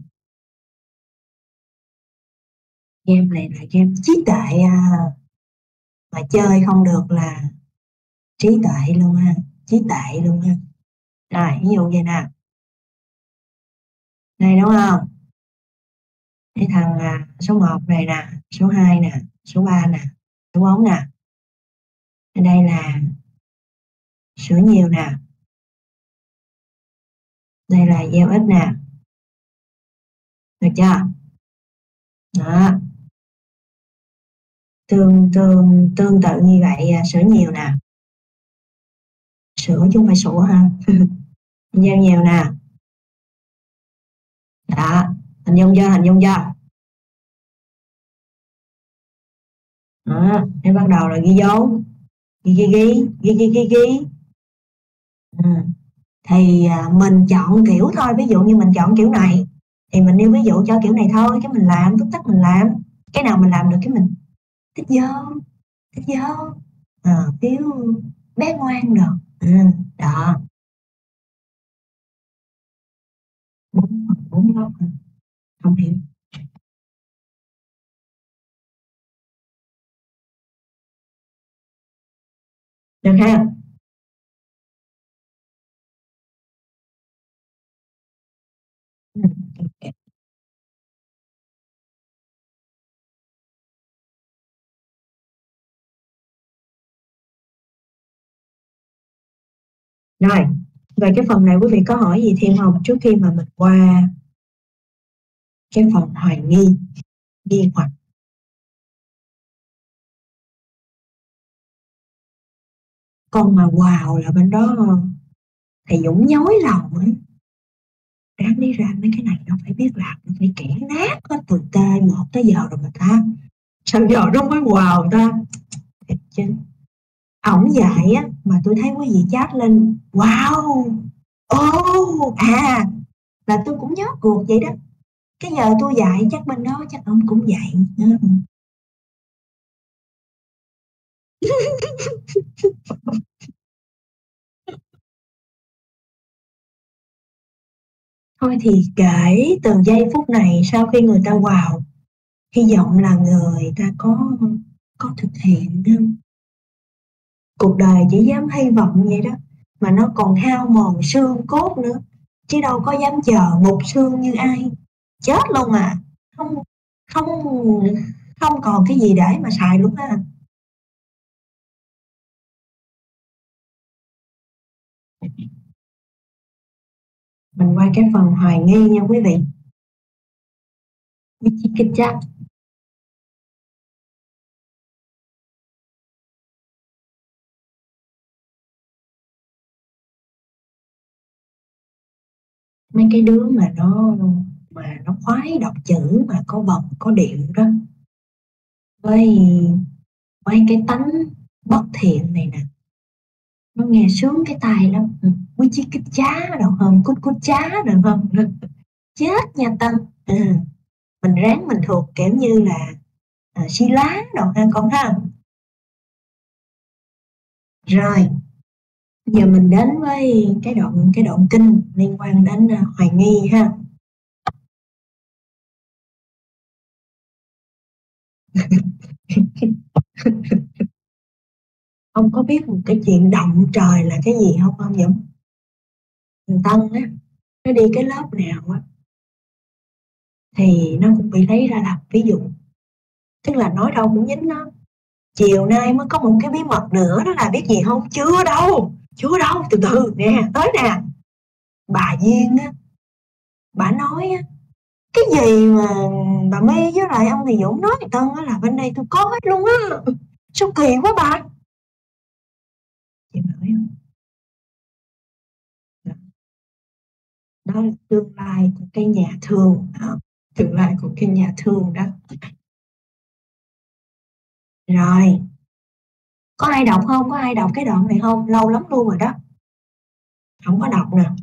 Game này là game trí tuệ mà chơi không được là trí tuệ luôn ha. Trí tuệ luôn ha. Rồi ví dụ vậy nè. Đây đúng không? Cái thằng số 1 này nè, số 2 nè, số 3 nè, số 4 nè. Ở đây là sữa nhiều nè. Đây là gieo ít nè. Được chưa? Đó. Tương tự như vậy sữa nhiều nè. Sữa chứ không phải sủa ha. Gieo nhiều nè. Đó. Hình dung chưa? Hình dung chưa? Đó. Để bắt đầu là ghi dấu. Ghi. Ừ. Thì mình chọn kiểu thôi, ví dụ như mình chọn kiểu này thì mình nêu ví dụ cho kiểu này thôi, cái mình làm tức tắc mình làm, cái nào mình làm được cái mình thích vô thích vô phiếu bé ngoan rồi. Đó. Bốn góc hả? Không hiểu. Được ha. Ừ. Ok. Rồi về cái phần này quý vị có hỏi gì thêm không trước khi mà mình qua cái phần hoài nghi, nghi hoặc? Con mà wow là bên đó thầy Dũng nhói lòng ấy. Đáng lý ra mấy cái này nó phải biết làm, nó phải kẻ nát hết từ T1 tới giờ rồi mà ta. Sao giờ nó mới wow ta? Thiệt chứ. Ổng dạy á, mà tôi thấy quý vị chat lên wow, là tôi cũng nhớ cuộc vậy đó. Cái giờ tôi dạy chắc bên đó chắc ông cũng dạy. Thôi thì kể từ giây phút này sau khi người ta wow, hy vọng là người ta có thực hiện. Cuộc đời chỉ dám hy vọng vậy đó, mà nó còn hao mòn xương cốt nữa, chứ đâu có dám chờ mục xương như ai. Chết luôn à. Không, không, không còn cái gì để mà xài luôn á. Mình qua cái phần hoài nghi nha quý vị. Cái chắc mấy cái đứa mà nó khoái đọc chữ mà có vần có điệu đó, với với cái tánh bất thiện này nè, nó nghe sướng cái tai lắm. Quý chí kích chá được không, cút cút chá được không? Chết nha Tân. Ừ. Mình ráng mình thuộc kiểu như là xi lá đồ ha con ha. Rồi giờ mình đến với cái đoạn kinh liên quan đến hoài nghi ha. Ông có biết một cái chuyện động trời là cái gì không ông Dũng? Thằng Tân á, nó đi cái lớp nào á thì nó cũng bị lấy ra làm ví dụ, tức là nói đâu cũng dính nó. Chiều nay mới có một cái bí mật nữa, đó là biết gì không? Chưa đâu, từ từ nè, tới nè. Bà Duyên á, bà nói á, cái gì mà bà My với lại ông Thầy Dũng nói Tân á là bên đây tôi có hết luôn á. Sao kỳ quá bà. Chị nói không? Đó, đó là tương lai của cái nhà thương đó. Tương lai của cái nhà thương đó. Rồi, có ai đọc không? Có ai đọc cái đoạn này không? Lâu lắm luôn rồi đó. Không có đọc nè.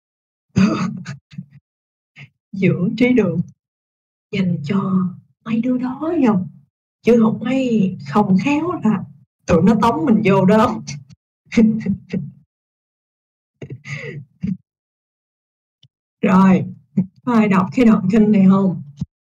Dưỡng trí đường dành cho mấy đứa đó không? Chứ không mấy không khéo là tụi nó tống mình vô đó. Rồi, có ai đọc cái đoạn kinh này không?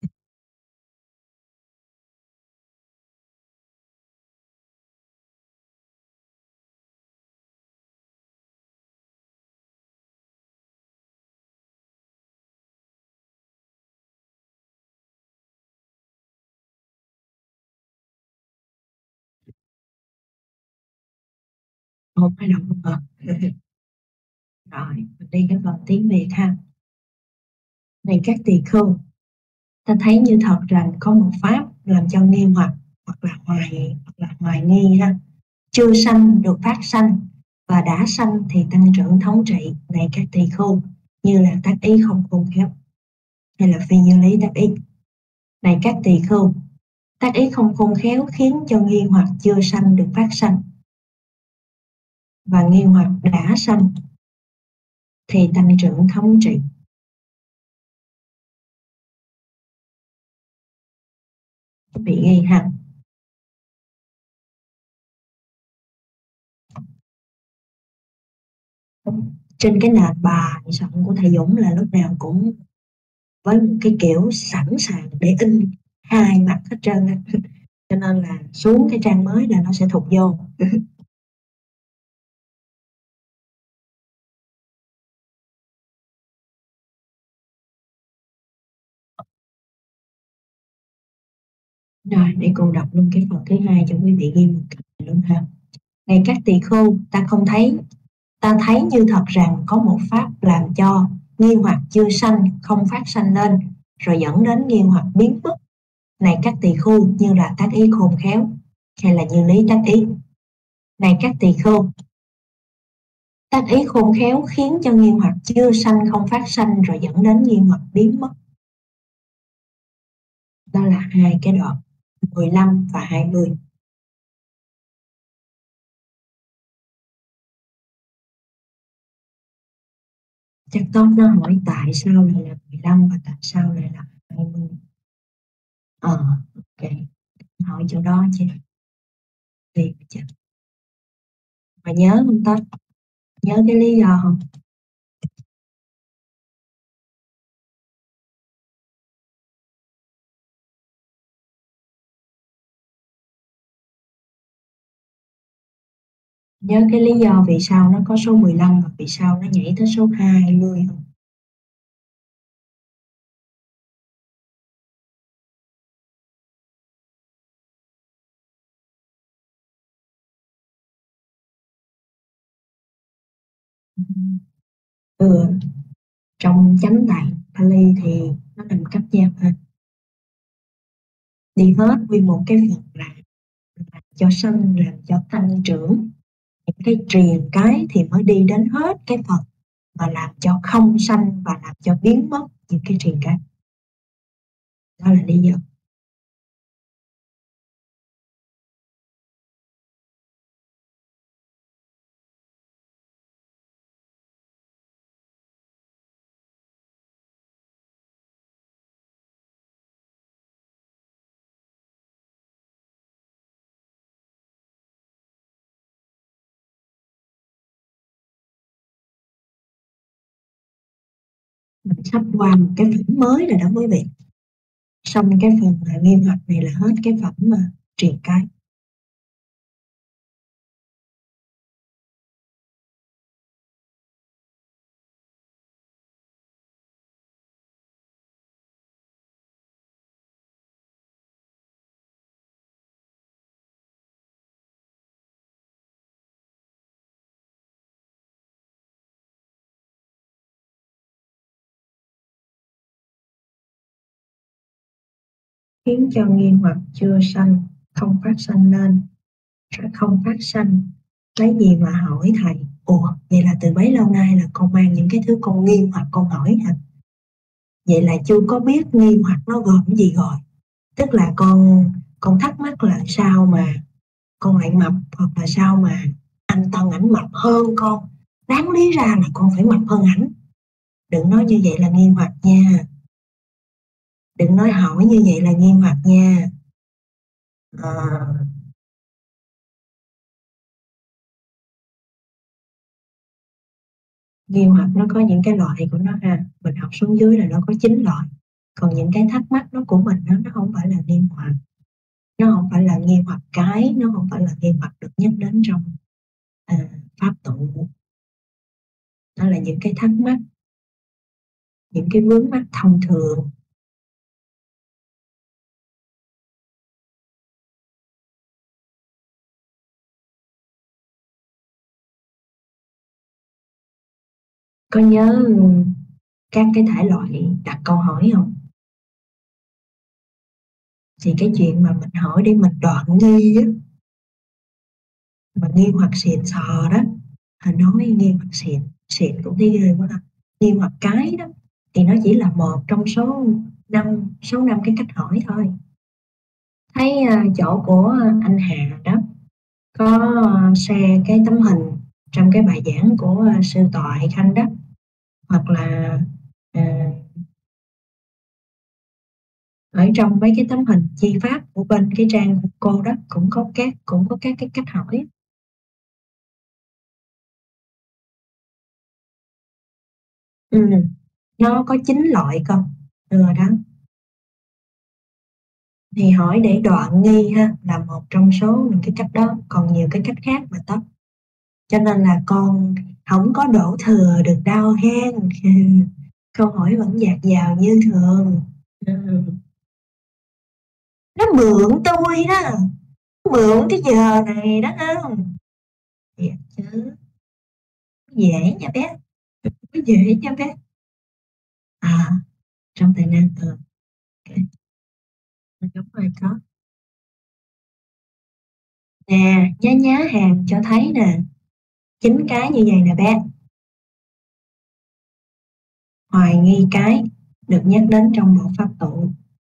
Không ai đọc luôn hả? Rồi, mình đi cái phần tiếng Việt ha. Này các tỳ khưu, ta thấy như thật rằng có một pháp làm cho nghi hoặc là hoài nghi ha. Chưa sanh được phát sanh, và đã sanh thì tăng trưởng thống trị. Này các tỳ khưu, như là tác ý không khôn khéo, hay là phi như lý tác ý. Này các tỳ khưu, tác ý không khôn khéo khiến cho nghi hoặc chưa sanh được phát sanh, và nghi hoặc đã sanh thì tăng trưởng thống trị. Bị ghi ha. Trên cái nền bài soạn của thầy Dũng là lúc nào cũng với một cái kiểu sẵn sàng để in hai mặt hết trơn á. Cho nên là xuống cái trang mới là nó sẽ thụt vô. Rồi để cô đọc luôn cái phần thứ hai cho quý vị ghi một cái luôn ha. Này các tỳ khưu, ta thấy như thật rằng có một pháp làm cho nghi hoặc chưa sanh không phát sanh lên, rồi dẫn đến nghi hoặc biến mất. Này các tỳ khưu, như là tác ý khôn khéo, hay là như lý tác ý. Này các tỳ khưu, tác ý khôn khéo khiến cho nghi hoặc chưa sanh không phát sanh, rồi dẫn đến nghi hoặc biến mất. Đó là hai cái đoạn 15 và 20. Chắc tốt nó hỏi tại sao lại là 15 và tại sao lại là 20. Ok, hỏi chỗ đó chứ. Đi chứ. Mà nhớ không Tốt? Nhớ cái lý do không? Nhớ cái lý do vì sao nó có số 15 và vì sao nó nhảy tới số 20 không? Ừ, trong chánh tạng Pali thì nó nằm cấp nhau ha. Đi hết nguyên một cái phần là làm cho sanh, làm cho tăng trưởng. Những cái triền cái thì mới đi đến hết cái phần mà làm cho không sanh và làm cho biến mất những cái triền cái. Đó là lý do. Mình sắp qua một cái phẩm mới rồi đó quý vị. Xong cái phần nghiêm hoạt này là hết cái phẩm mà triền cái. khiến cho nghi hoặc chưa sanh, không phát sanh nên, không phát sanh. Lấy gì mà hỏi thầy? Ủa, vậy là từ bấy lâu nay là con mang những cái thứ con nghi hoặc con hỏi hả? Vậy là chưa có biết nghi hoặc nó gồm cái gì rồi. Tức là con thắc mắc là sao mà con lại mập, hoặc là sao mà anh Tân ảnh mập hơn con. Đáng lý ra là con phải mập hơn ảnh. Đừng nói như vậy là nghi hoặc nha. Đừng nói hỏi như vậy là nghi hoặc nha. Nghi hoặc nó có những cái loại của nó ha. Mình học xuống dưới là nó có 9 loại. Còn những cái thắc mắc nó của mình nó không phải là nghi hoặc. Nó không phải là nghi hoặc cái, nó không phải là nghi hoặc được nhắc đến trong pháp tụ. Đó là những cái thắc mắc, những cái vướng mắc thông thường. Có nhớ các cái thể loại đặt câu hỏi không? Thì cái chuyện mà mình hỏi để mình đoạn nghi á, mà nghi hoặc xịn sò đó, nói nghi hoặc xịn, xịn cũng thấy ghê quá ha. Nghi hoặc cái đó thì nó chỉ là một trong số năm cái cách hỏi thôi. Thấy chỗ của anh Hà đó có share cái tấm hình trong cái bài giảng của sư Toại Khanh đó, hoặc là ở trong mấy cái tấm hình chi pháp của bên cái trang của cô đó cũng có các cái cách hỏi. Nó có 9 loại cơ. Đó. Thì hỏi để đoạn nghi ha, là một trong số những cái cách đó, còn nhiều cái cách khác mà tốt. Cho nên là con không có đổ thừa được đâu hen. Câu hỏi vẫn dạt dào như thường. Nó mượn tôi đó, mượn cái giờ này đó không? Thiệt chứ, dễ nha bé, dễ nha bé. Trong tài năng ok. Đúng rồi, có. Nè, nhá nhá hàng cho thấy nè, 9 cái như vậy nè bé. Hoài nghi cái được nhắc đến trong bộ pháp tụ.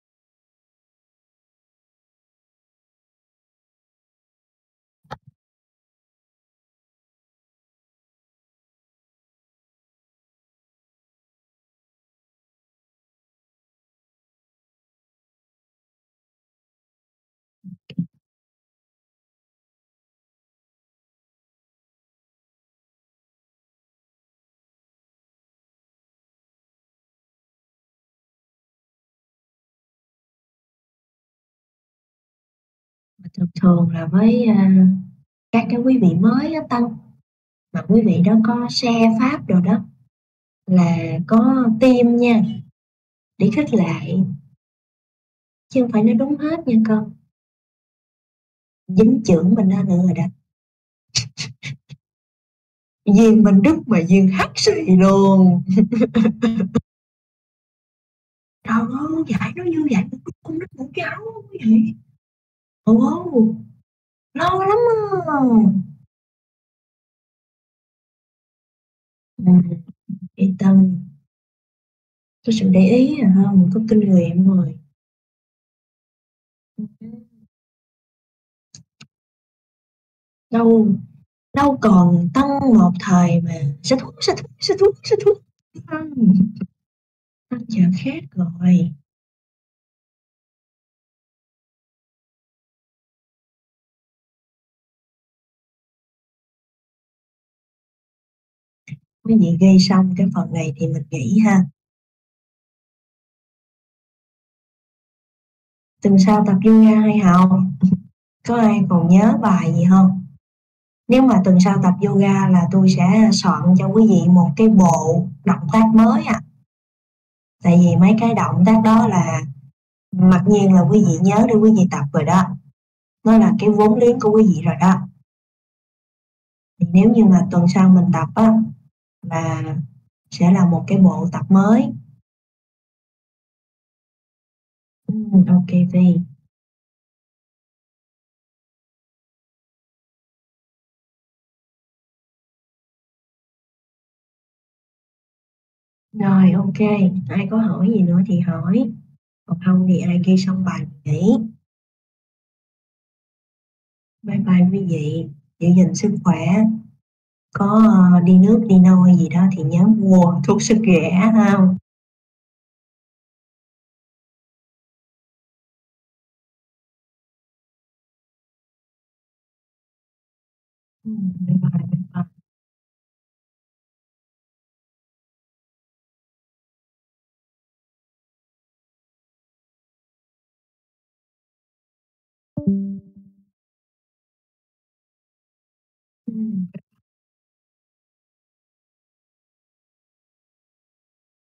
Mà thường thường là với các cái quý vị mới á Tân, mà quý vị đó có share pháp rồi đó, là có tim nha, để khích lại, chứ không phải nó đúng hết nha con. Dính chưởng mình ra nữa rồi đó. Duyên mình đứt mà duyên hắt xì luôn. Trời ơi, dạy nó như vậy mà con nít ngủ cháu như vậy. Ồ, lâu lắm á. Yên tâm, có sự để ý à không, có kinh nghiệm rồi. Đâu, đâu còn Tân một thời mà sẽ thuốc. Tân giờ khác rồi. Quý vị ghi xong cái phần này thì mình nghỉ ha. Tuần sau tập yoga hay không? Có ai còn nhớ bài gì không? Nếu mà tuần sau tập yoga là tôi sẽ soạn cho quý vị một cái bộ động tác mới à. Tại vì mấy cái động tác đó là mặc nhiên là quý vị nhớ để quý vị tập rồi đó. Nó là cái vốn liếng của quý vị rồi đó. Thì nếu như mà tuần sau mình tập á, là sẽ là một cái bộ tập mới. Ô Vy. Rồi, ok, ai có hỏi gì nữa thì hỏi, còn không thì ai ghi xong bài thì nghỉ. Bye bye quý vị, giữ gìn sức khỏe, có đi nước đi nôi gì đó thì nhớ mua thuốc sức ghẻ ha. Bye bye.